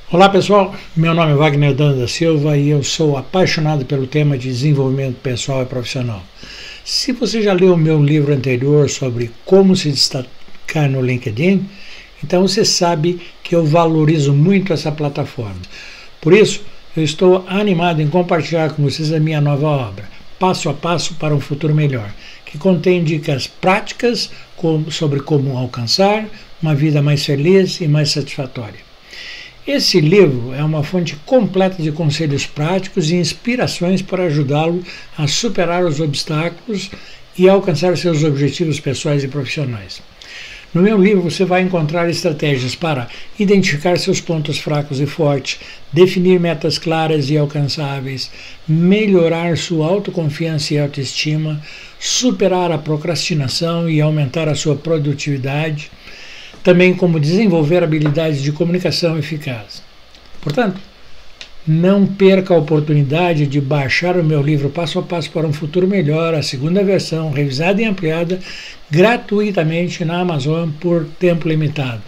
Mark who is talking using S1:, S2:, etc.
S1: Olá pessoal, meu nome é Wagner Dano da Silva e eu sou apaixonado pelo tema de desenvolvimento pessoal e profissional. Se você já leu o meu livro anterior sobre como se destacar no LinkedIn, então você sabe que eu valorizo muito essa plataforma. Por isso, eu estou animado em compartilhar com vocês a minha nova obra, Passo a Passo para um Futuro Melhor, que contém dicas práticas sobre como alcançar uma vida mais feliz e mais satisfatória. Esse livro é uma fonte completa de conselhos práticos e inspirações para ajudá-lo a superar os obstáculos e alcançar seus objetivos pessoais e profissionais. No meu livro você vai encontrar estratégias para identificar seus pontos fracos e fortes, definir metas claras e alcançáveis, melhorar sua autoconfiança e autoestima, superar a procrastinação e aumentar a sua produtividade, também como desenvolver habilidades de comunicação eficaz. Portanto, não perca a oportunidade de baixar o meu livro Passo a Passo para um Futuro Melhor, a segunda versão, revisada e ampliada, gratuitamente na Amazon por tempo limitado.